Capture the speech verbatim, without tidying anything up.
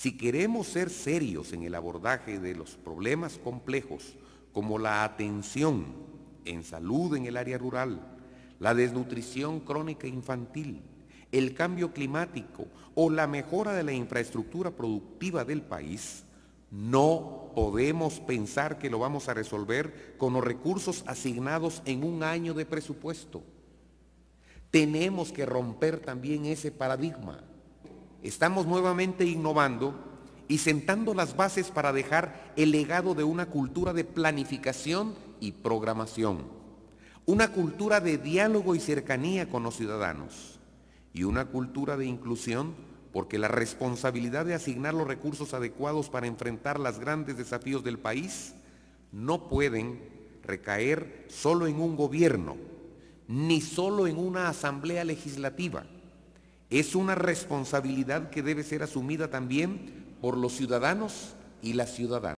Si queremos ser serios en el abordaje de los problemas complejos, como la atención en salud en el área rural, la desnutrición crónica infantil, el cambio climático o la mejora de la infraestructura productiva del país, no podemos pensar que lo vamos a resolver con los recursos asignados en un año de presupuesto. Tenemos que romper también ese paradigma. Estamos nuevamente innovando y sentando las bases para dejar el legado de una cultura de planificación y programación, una cultura de diálogo y cercanía con los ciudadanos y una cultura de inclusión, porque la responsabilidad de asignar los recursos adecuados para enfrentar los grandes desafíos del país no pueden recaer solo en un gobierno, ni solo en una asamblea legislativa. Es una responsabilidad que debe ser asumida también por los ciudadanos y las ciudadanas.